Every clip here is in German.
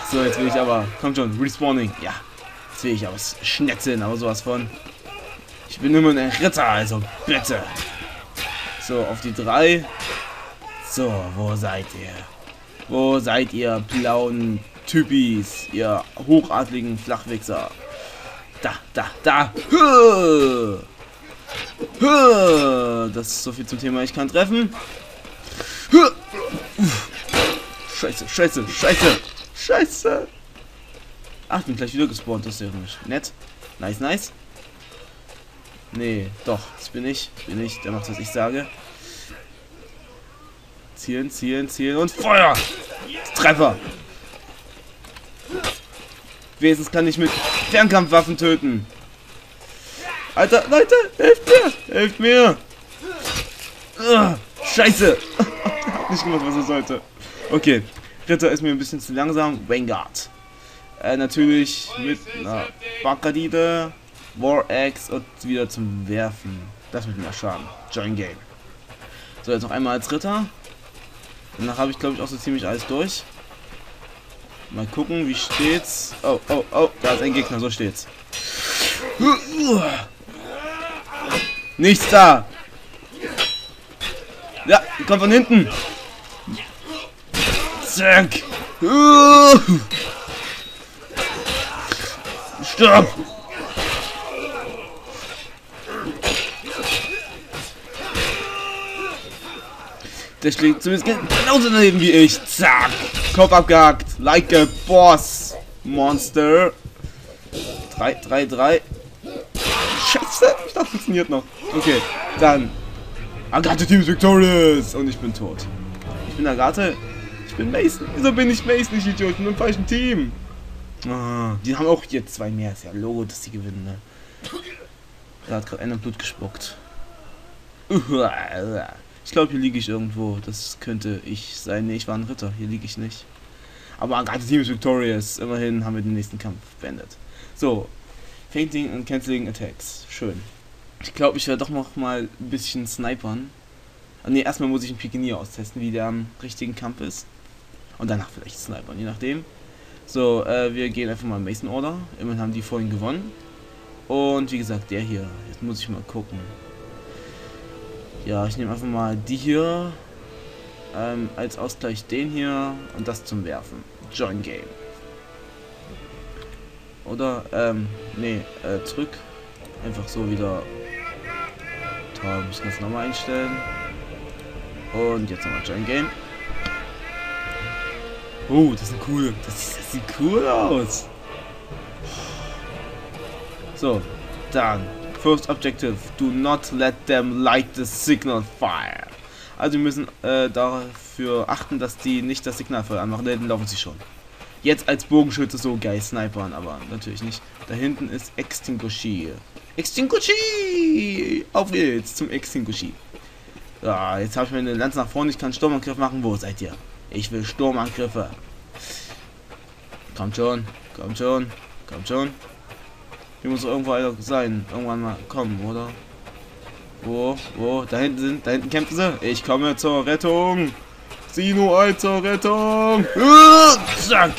So, jetzt will ich aber... Komm schon, Respawning. Ja. Jetzt will ich aber schnetzeln, aber sowas von. Ich bin immer ein Ritter, also bitte. So, auf die 3. So, wo seid ihr? Wo seid ihr blauen Typis? Ihr hochadligen Flachwichser. Da. Das ist so viel zum Thema, ich kann treffen. Scheiße. Ach, ich bin gleich wieder gespawnt, das ist ja nicht nett. Nice. Nee, doch, das bin ich. Der macht, was ich sage. Zielen und Feuer! Treffer! Wenigstens kann ich mit Fernkampfwaffen töten. Alter, Leute, helft mir! Scheiße! Hat nicht gemacht, was er sollte. Okay, Ritter ist mir ein bisschen zu langsam. Vanguard. Natürlich mit einer Bakadide, War Axe und wieder zum Werfen. Das mit mehr Schaden. Join Game. So, jetzt noch einmal als Ritter. Danach habe ich, glaube ich, auch so ziemlich alles durch. Mal gucken, wie steht's. Oh, da ist ein Gegner, so steht's. Nichts da! Ja, kommt von hinten! Zack! Stopp! Der schlägt zumindest genauso daneben wie ich. Zack! Kopf abgehackt. Like a boss. Monster. 3. Scheiße! Ich dachte, funktioniert noch. Okay, dann. Agathe Team is victorious! Und ich bin tot. Ich bin Agathe. Ich bin Mason. Wieso bin ich Mason, ich Idiot? Ich bin im falschen Team. Ah, die haben auch hier 2 mehr. Ist ja Logo, dass die gewinnen, ne? Da hat gerade einer Blut gespuckt. Ich glaube, hier liege ich irgendwo. Das könnte ich sein. Ne, ich war ein Ritter. Hier liege ich nicht. Aber Agathe Team is victorious. Immerhin haben wir den nächsten Kampf beendet. So. Fainting und Canceling Attacks. Schön. Ich glaube, ich werde doch noch mal ein bisschen snipern. Ne, erstmal muss ich einen Pikenier austesten, wie der am richtigen Kampf ist. Und danach vielleicht snipern, je nachdem. So, wir gehen einfach mal Mason Order. Immerhin haben die vorhin gewonnen. Und wie gesagt, der hier. Jetzt muss ich mal gucken. Ja, ich nehme einfach mal die hier. Als Ausgleich den hier. Und das zum Werfen. Join Game. Oder, nee, zurück. Einfach so wieder. Toll, muss ich das nochmal einstellen. Und jetzt nochmal Join Game. Oh, das ist cool. Das sieht cool aus. So, dann. First Objective. Do not let them light the signal fire. Also wir müssen dafür achten, dass die nicht das Signalfeuer anmachen. Dann laufen sie schon. Jetzt als Bogenschütze so geil snipern, aber natürlich nicht. Da hinten ist Extinguishi. Extinguishi! Auf geht's zum Extinguishi. Ja, jetzt habe ich meine Lanze nach vorne. Ich kann Sturmangriff machen. Wo seid ihr? Ich will Sturmangriffe. Kommt schon. Hier muss doch irgendwo einer sein. Irgendwann mal kommen, oder? Wo? Da hinten kämpfen sie. Ich komme zur Rettung. Sino ein zur Rettung. Zack.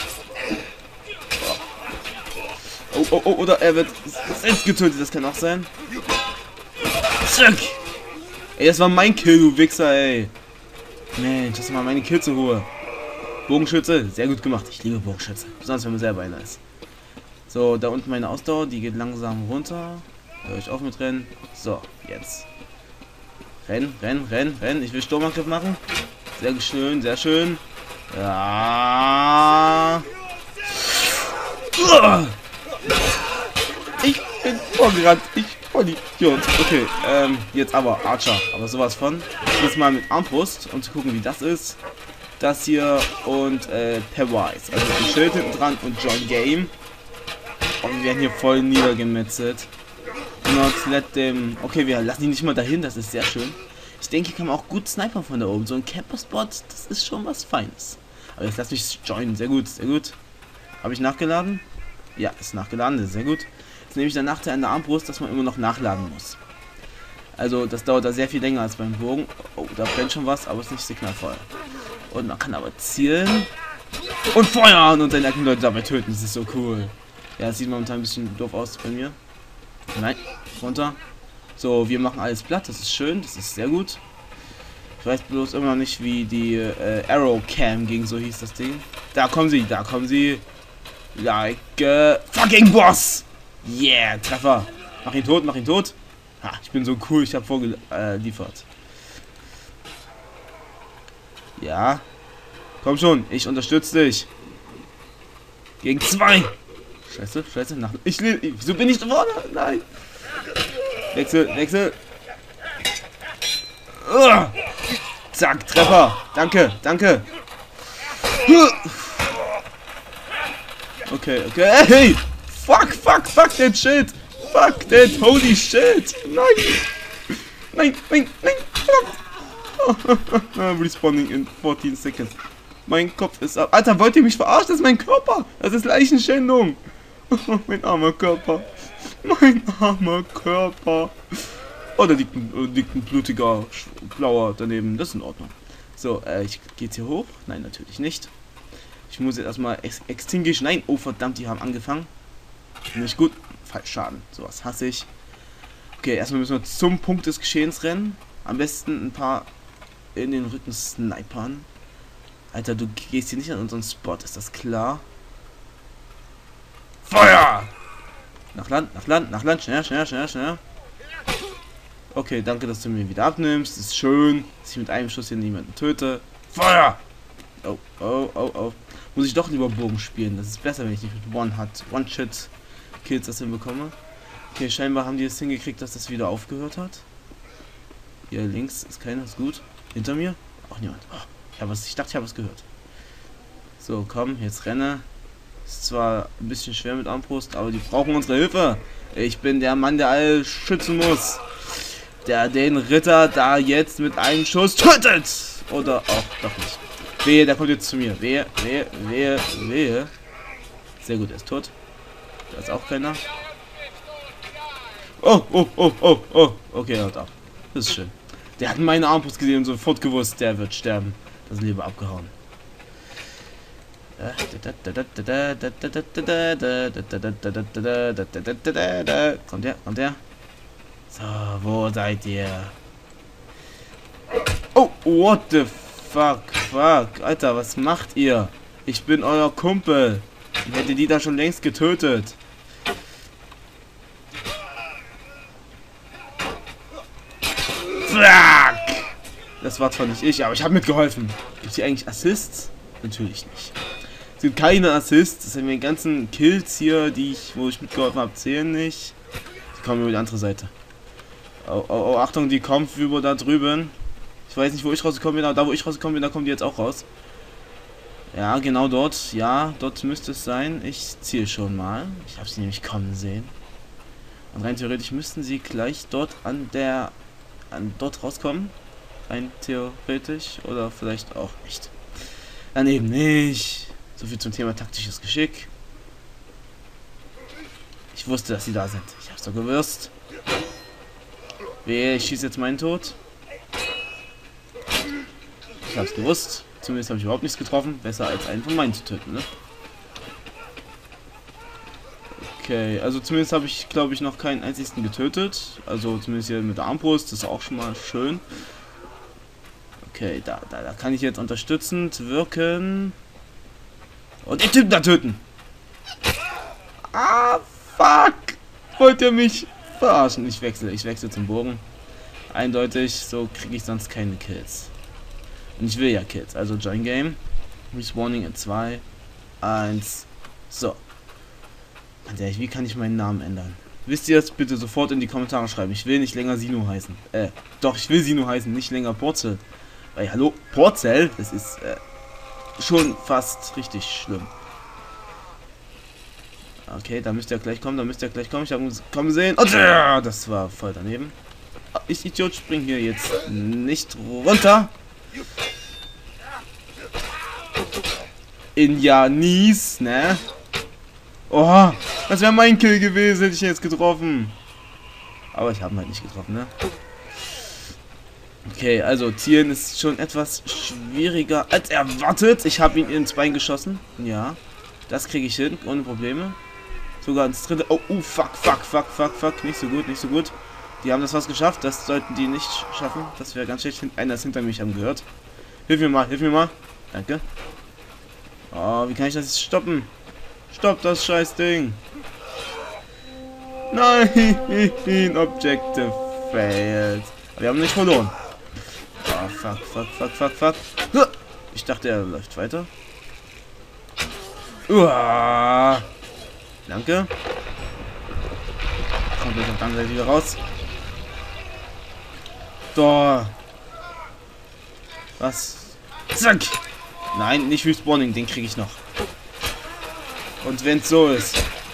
Oh, oder er wird selbst getötet. Das kann auch sein. Zack. Ey, das war mein Kill, du Wichser, ey. Mensch, das war meine Kill zur Ruhe. Bogenschütze, sehr gut gemacht. Ich liebe Bogenschütze. Besonders wenn man selber einer ist. So, da unten meine Ausdauer, die geht langsam runter. Hör ich auf mit Rennen. So, jetzt. Rennen. Ich will Sturmangriff machen. Sehr schön, sehr schön. Ja. Ich bin vorgerannt. Ich Vollidiot. Okay, jetzt aber Archer. Aber sowas von. Jetzt mal mit Armbrust, um zu gucken, wie das ist. Das hier und Pairwise. Also ein Schild hinten dran und Join Game. Und wir werden hier voll niedergemetzelt. Not let them. Okay, wir lassen ihn nicht mal dahin, das ist sehr schön. Ich denke, hier kann man auch gut snipern von da oben. So ein Camper-Spot, das ist schon was Feines. Aber jetzt lass mich joinen. Sehr gut. Habe ich nachgeladen? Ja, ist nachgeladen, das ist sehr gut. Jetzt nehme ich der Nachteil an der Armbrust, dass man immer noch nachladen muss. Also, das dauert da sehr viel länger als beim Bogen. Oh, da brennt schon was, aber es ist nicht signalvoll. Und man kann aber zielen. Und feuern und seine eigenen Leute dabei töten. Das ist so cool. Ja, das sieht momentan ein bisschen doof aus bei mir. Nein, runter. So, wir machen alles platt. Das ist schön. Das ist sehr gut. Ich weiß bloß immer noch nicht, wie die Arrow Cam ging. So hieß das Ding. Da kommen sie. Da kommen sie. Like fucking Boss. Yeah, Treffer. Mach ihn tot, mach ihn tot. Ha, ich bin so cool. Ich habe vorgeliefert. Ja. Komm schon, ich unterstütze dich. Gegen 2. Scheiße, scheiße. Wieso bin ich da vorne? Nein. Wechsel, wechsel. Zack, Treffer. Danke, danke. Okay, okay. Hey! Fuck, fuck, fuck that shit. Fuck that holy shit. Nein. Nein, nein, nein. Respawning in 14 seconds. Mein Kopf ist ab. Alter, wollt ihr mich verarschen? Das ist mein Körper. Das ist Leichenschändung. Mein armer Körper. Mein armer Körper. Oh, da liegt ein blutiger Blauer daneben. Das ist in Ordnung. So, ich gehe jetzt hier hoch. Nein, natürlich nicht. Ich muss jetzt erstmal extinguish. Nein, oh verdammt, die haben angefangen. Nicht gut. Falsch, Schaden. Sowas hasse ich. Okay, erstmal müssen wir zum Punkt des Geschehens rennen. Am besten ein paar in den Rücken snipern. Alter, du gehst hier nicht an unseren Spot, ist das klar? Feuer! Nach Land, nach Land, nach Land. Schneller, schneller, schneller, schneller. Okay, danke, dass du mir wieder abnimmst. Das ist schön, dass ich mit einem Schuss hier niemanden töte. Feuer! Oh, oh, oh, oh. Muss ich doch lieber Bogen spielen. Das ist besser, wenn ich nicht mit One-Shit-Kills das hinbekomme. Okay, scheinbar haben die es hingekriegt, dass das wieder aufgehört hat. Hier links ist keiner, ist gut. Hinter mir? Auch niemand. Oh, ich dachte, ich habe was gehört. So, komm, jetzt renne. Ist zwar ein bisschen schwer mit Armbrust, aber die brauchen unsere Hilfe. Ich bin der Mann, der alle schützen muss. Der den Ritter da jetzt mit einem Schuss tötet. Oder auch doch nicht. Wehe, der kommt jetzt zu mir. Wehe, wehe, wehe, wehe. Sehr gut, er ist tot. Da ist auch keiner. Oh, oh, oh, oh, oh. Okay, er hört ab. Das ist schön. Der hat meine Armbrust gesehen und sofort gewusst, der wird sterben. Das ist lieber abgehauen. Kommt her, kommt her. So, wo seid ihr? Oh, what the fuck, fuck. Alter, was macht ihr? Ich bin euer Kumpel. Ich hätte die da schon längst getötet. Fuck! Das war zwar nicht ich, aber ich habe mitgeholfen. Gibt es hier eigentlich Assists? Natürlich nicht. Es gibt keine Assists. Das sind die ganzen Kills hier, wo ich mitgeholfen habe, zählen nicht. Die kommen über die andere Seite. Oh, oh, oh, Achtung, die kommt über da drüben. Ich weiß nicht, wo ich rausgekommen bin, aber da, wo ich rausgekommen bin, da kommen die jetzt auch raus. Ja, genau dort. Ja, dort müsste es sein. Ich ziele schon mal. Ich habe sie nämlich kommen sehen. Und rein theoretisch müssten sie gleich dort dort rauskommen. Rein theoretisch. Oder vielleicht auch nicht. Dann eben nicht. So viel zum Thema taktisches Geschick. Ich wusste, dass sie da sind. Ich hab's doch gewusst. Ich schieße jetzt meinen Tod. Ich hab's gewusst. Zumindest habe ich überhaupt nichts getroffen. Besser als einen von meinen zu töten, ne? Okay, also zumindest habe ich, glaube ich, noch keinen einzigen getötet. Also zumindest hier mit der Armbrust. Das ist auch schon mal schön. Okay, da kann ich jetzt unterstützend wirken. Und den Typen da töten. Ah, fuck. Wollt ihr mich verarschen? Ich wechsle zum Bogen. Eindeutig, so kriege ich sonst keine Kills. Und ich will ja Kills. Also Join Game. Respawning in 2, 1. So. Wie kann ich meinen Namen ändern? Wisst ihr es? Bitte sofort in die Kommentare schreiben. Ich will nicht länger Sino heißen. Doch, ich will Sino heißen, nicht länger Porzel. Weil, hallo, Porzel, das ist schon fast richtig schlimm. Okay, da müsst ihr gleich kommen, Ich habe uns kommen sehen. Und das war voll daneben. Ich Idiot, spring hier jetzt nicht runter. In Janis, ne? Oh, das wäre mein Kill gewesen, hätte ich jetzt getroffen. Aber ich habe ihn halt nicht getroffen, ne? Okay, also zielen ist schon etwas schwieriger als erwartet. Ich habe ihn ins Bein geschossen. Ja, das kriege ich hin, ohne Probleme. Sogar ins dritte. Oh, fuck. Nicht so gut, nicht so gut. Die haben das fast geschafft. Das sollten die nicht schaffen. Das wäre ganz schlecht. Einer ist hinter mich, haben gehört. Hilf mir mal. Danke. Oh, wie kann ich das jetzt stoppen? Stopp das scheiß Ding. Nein, Objective failed. Aber wir haben nicht verloren. Oh, fuck. Ich dachte, er läuft weiter. Danke. Kommt jetzt auf der anderen Seite wieder raus. Da. Was? Zack. Nein, nicht Respawning, den kriege ich noch. Und wenn es so ist.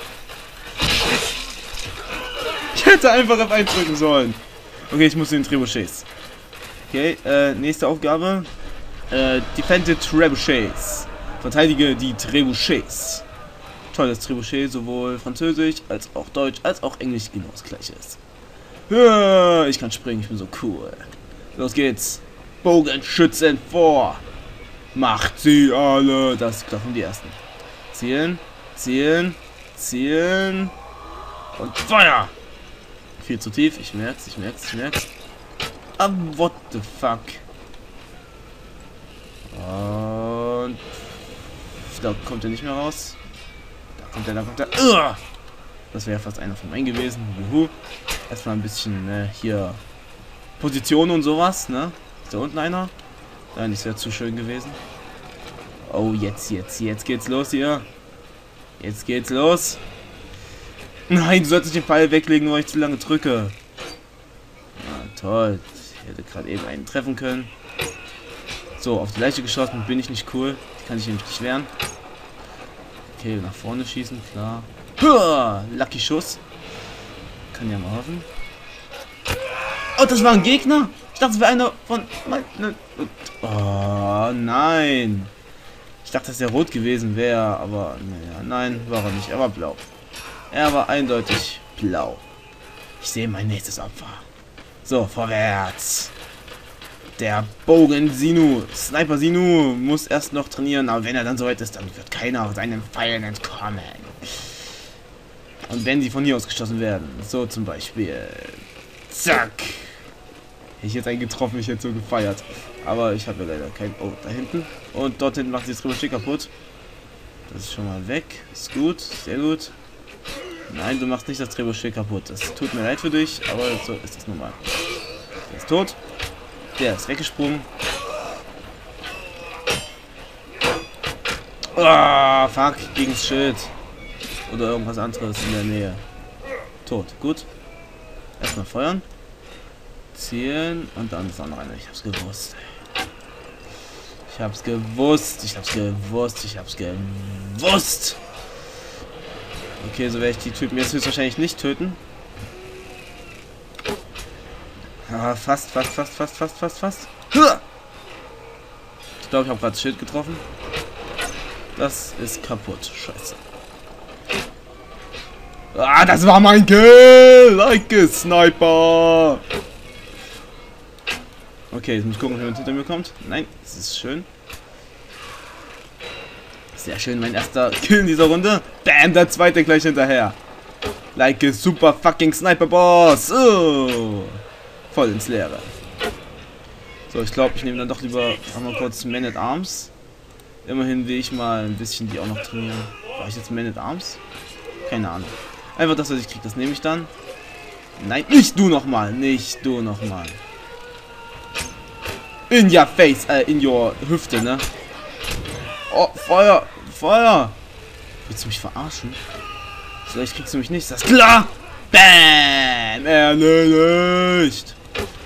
Ich hätte einfach F1 drücken sollen. Okay, ich muss den Trebuchets. Okay, nächste Aufgabe. Defend the Trebuchets. Verteidige die Trebuchets. Tolles Trebuchet, sowohl Französisch als auch Deutsch als auch Englisch genau das gleiche ist. Ich kann springen, ich bin so cool. Los geht's. Bogenschützen vor. Macht sie alle. Das klappen die ersten. Zielen. Und Feuer. Viel zu tief. Ich merk's. Ah, what the fuck. Und da kommt er nicht mehr raus. Da kommt er. Das wäre fast einer von meinen gewesen. Juhu. Erstmal ein bisschen hier Position und sowas, ne? Ist da unten einer? Nein, das wäre zu schön gewesen. Oh, jetzt geht's los hier. Jetzt geht's los. Nein, du solltest den Pfeil weglegen, weil ich zu lange drücke. Na toll. Ich hätte gerade eben einen treffen können. So, auf die Leiche geschossen, bin ich nicht cool. Die kann ich nämlich nicht wehren. Okay, nach vorne schießen, klar. Lucky Schuss. Kann ja mal hoffen. Oh, das war ein Gegner? Ich dachte, es wäre einer von... Oh, nein. Ich dachte, dass er rot gewesen wäre, aber naja, nein, war er nicht. Er war blau. Er war eindeutig blau. Ich sehe mein nächstes Opfer. So, vorwärts. Der Bogen Sinu, Sniper Sinu, muss erst noch trainieren, aber wenn er dann soweit ist, dann wird keiner seinen Pfeilen entkommen. Und wenn sie von hier aus geschossen werden, so zum Beispiel, zack. Hätte ich jetzt einen getroffen, ich hätte so gefeiert. Aber ich habe ja leider kein... Oh, da hinten. Und dort hinten macht sich das Trebuchet kaputt. Das ist schon mal weg. Ist gut, sehr gut. Nein, du machst nicht das Trebuchet kaputt. Das tut mir leid für dich, aber so ist das nun mal. Der ist tot. Der ist weggesprungen. Ah, fuck, gegen das Schild. Oder irgendwas anderes in der Nähe. Tot, gut. Erstmal feuern. Zielen und dann ist auch noch einer. Ich hab's gewusst. Okay, so werde ich die Typen jetzt höchstwahrscheinlich nicht töten. Ah, fast. Ich glaube, ich habe gerade das Schild getroffen. Das ist kaputt. Scheiße. Ah, das war mein Kill! Like a Sniper! Okay, jetzt muss ich gucken, ob jemand hinter mir kommt. Nein, das ist schön. Sehr schön, mein erster Kill in dieser Runde. Bam, der zweite gleich hinterher. Like a super fucking Sniper Boss. Oh. Voll ins Leere. So, ich glaube, ich nehme dann doch lieber mal kurz Man at Arms. Immerhin will ich mal ein bisschen die auch noch trainieren. War ich jetzt Man at Arms? Keine Ahnung. Einfach das, was ich kriege, das nehme ich dann. Nein, nicht du nochmal. In your face, in your Hüfte, ne? Oh, Feuer! Willst du mich verarschen? Vielleicht kriegst du mich nicht, ist das klar? Bam! Erledigt!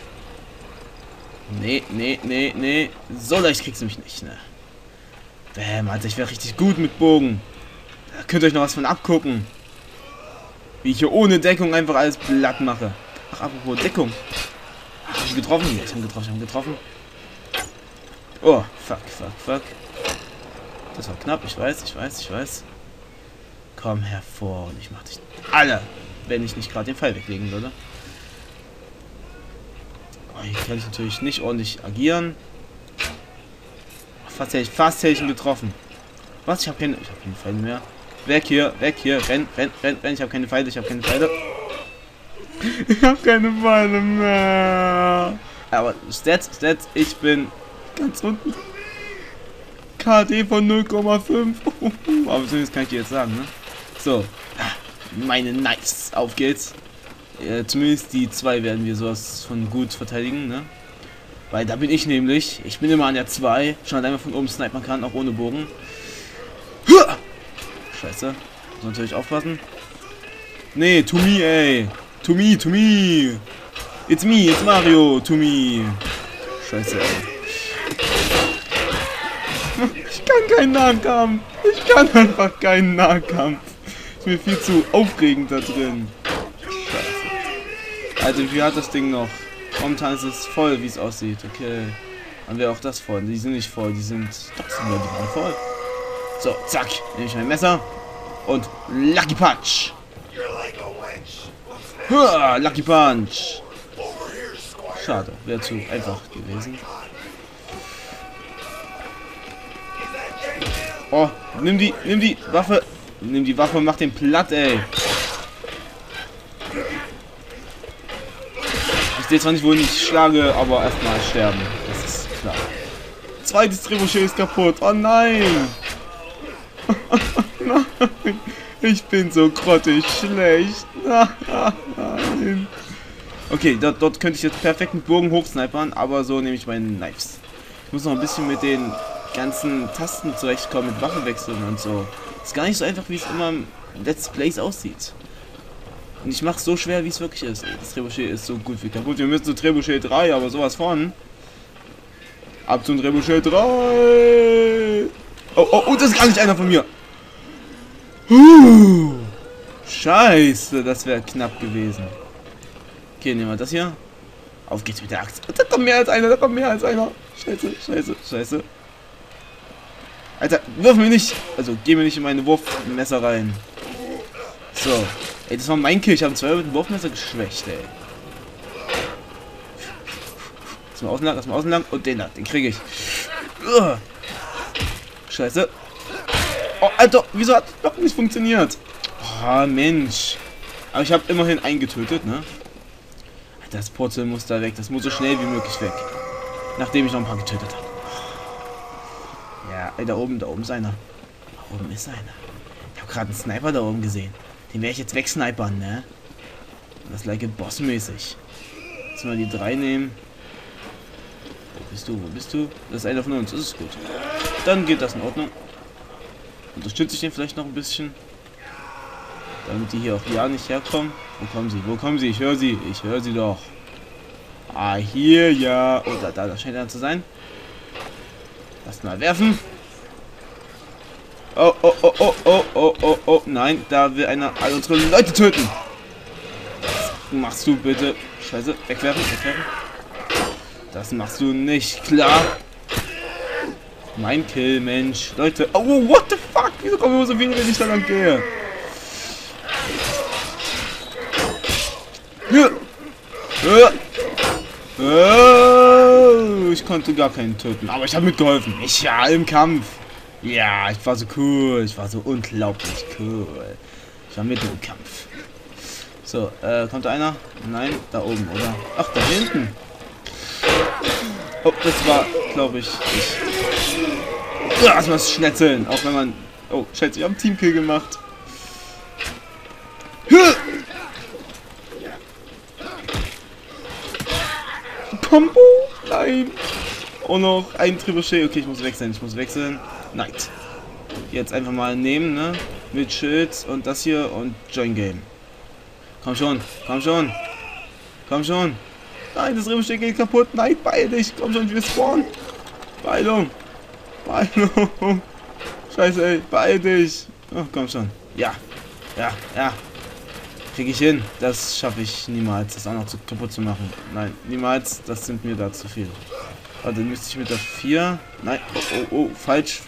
Nee. So leicht kriegst du mich nicht, ne? Bam, Alter, ich wäre richtig gut mit Bogen. Da könnt ihr euch noch was von abgucken. Wie ich hier ohne Deckung einfach alles platt mache. Ach, apropos Deckung. Hab ich getroffen? Ja, ich habe getroffen. Oh, fuck. Das war knapp, ich weiß. Komm hervor und ich mach dich alle, wenn ich nicht gerade den Pfeil weglegen würde. Hier kann ich natürlich nicht ordentlich agieren. Fast hätte ich ihn getroffen. Was? Ich habe keine Pfeile mehr. Weg hier, renn. Ich habe keine Pfeile, Ich habe keine Pfeile mehr. Aber Stats, ich bin ganz unten. KD von 0,5. Aber zumindest kann ich dir jetzt sagen, ne? So. Meine Knives. Auf geht's. Zumindest die 2 werden wir sowas von gut verteidigen, ne? Weil da bin ich nämlich. Ich bin immer an der 2. Schon allein von oben snipern kann, auch ohne Bogen. Scheiße. Muss natürlich aufpassen. Nee, to me, ey. To me. It's me, it's Mario. To me. Scheiße, ey. Ich kann keinen Nahkampf. Ich kann einfach keinen Nahkampf. Ist mir viel zu aufregend da drin. Scheiße. Also, wie hat das Ding noch? Momentan ist es voll, wie es aussieht. Okay. Haben wir auch das voll? Die sind nicht voll, die sind... Doch, die waren voll. So, zack. Nehme ich mein Messer. Und Lucky Punch. Lucky Punch. Schade, wäre zu einfach gewesen. Oh, nimm die Waffe. Nimm die Waffe und mach den platt, ey. Ich sehe zwar nicht, wohin ich schlage, aber erstmal sterben. Das ist klar. Zweites Trebuchet ist kaputt. Oh nein. Nein. Ich bin so grottig schlecht. Nein. Okay, dort könnte ich jetzt perfekt mit Bogen hochsnipern, aber so nehme ich meine Knives. Ich muss noch ein bisschen mit den ganzen Tasten zurechtkommen, mit Waffenwechseln und so. Ist gar nicht so einfach, wie es immer im Let's Plays aussieht. Und ich mache es so schwer, wie es wirklich ist. Das Trebuchet ist so gut wie kaputt. Wir müssen zu Trebuchet 3, aber sowas von. Ab zum Trebuchet 3. Oh, das ist gar nicht einer von mir. Scheiße, das wäre knapp gewesen. Okay, nehmen wir das hier. Auf geht's mit der Axt. Da kommt mehr als einer, Scheiße. Alter, wirf mir nicht. Also, geh mir nicht in meine Wurfmesser rein. So. Ey, das war mein Kill. Ich habe 2 mit dem Wurfmesser geschwächt, ey. Lass mal außen lang. Und den kriege ich. Scheiße. Oh, Alter, wieso hat das noch nicht funktioniert? Oh, Mensch. Aber ich habe immerhin einen getötet, ne? Das Portal muss da weg. Das muss so schnell wie möglich weg. Nachdem ich noch ein paar getötet habe. Ja, ey, da oben ist einer. Da oben ist einer. Ich habe gerade einen Sniper da oben gesehen. Den werde ich jetzt wegsnipern, ne? Das like bossmäßig. Jetzt mal die 3 nehmen. Wo bist du? Das ist einer von uns. Das ist gut. Dann geht das in Ordnung. Unterstütze ich den vielleicht noch ein bisschen. Damit die hier auch ja nicht herkommen. Wo kommen sie? Ich höre sie doch. Ah, hier, ja. Oh, da scheint einer zu sein. Lass mal werfen. Oh. Nein, da will einer all unsere Leute töten. Was machst du bitte? Scheiße, wegwerfen. Das machst du nicht, klar. Mein Kill, Mensch. Leute. Oh, what the fuck? Wieso kommen immer so viele, wenn ich da lang gehe? Ich konnte gar keinen töten, aber ich habe mitgeholfen. Ja, im Kampf. Ja, ich war so cool. Ich war so unglaublich cool. Ich war mit im Kampf. So, kommt da einer? Nein, da oben, oder? Ach, da hinten. Oh, das war, glaube ich. Erstmal schnetzeln, auch wenn man... Oh, scheiße, wir haben Teamkill gemacht. Combo? Nein. Und noch ein Trebuchet. Okay, ich muss wechseln. Nein. Jetzt einfach mal nehmen, ne? Mit Schild und das hier und Join Game. Komm schon. Nein, das Trebuchet geht kaputt. Nein, beeil dich. Komm schon, wir spawnen. Beeilung. Scheiße, ey. Beeil dich. Oh, komm schon. Ja. Krieg ich hin. Das schaffe ich niemals, das auch noch kaputt zu machen. Nein, niemals. Das sind mir da zu viel. Warte, dann müsste ich mit der 4... Nein. Oh. Falsch.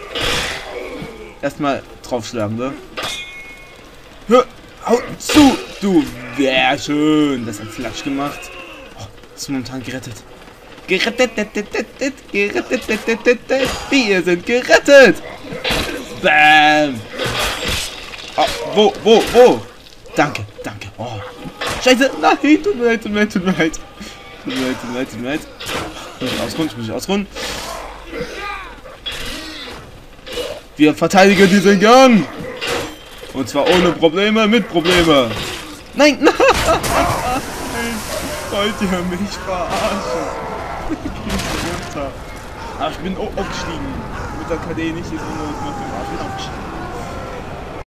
Erstmal draufschlagen, ne? Hau zu! Du, sehr schön. Das hat Flatsch gemacht. Oh, ist momentan gerettet. Gerettet. Wir sind gerettet. Bam. Oh, wo? Danke. Oh. Scheiße. Nein, tut mir leid. Tut mir leid. Ich muss ausruhen. Wir verteidigen diesen Gang. Und zwar ohne Probleme, mit Probleme. Nein. Wollt ihr mich verarschen? Runter. Aber ich bin aufgestiegen. Mit der KD nicht hier so. Ich bin aufgestiegen.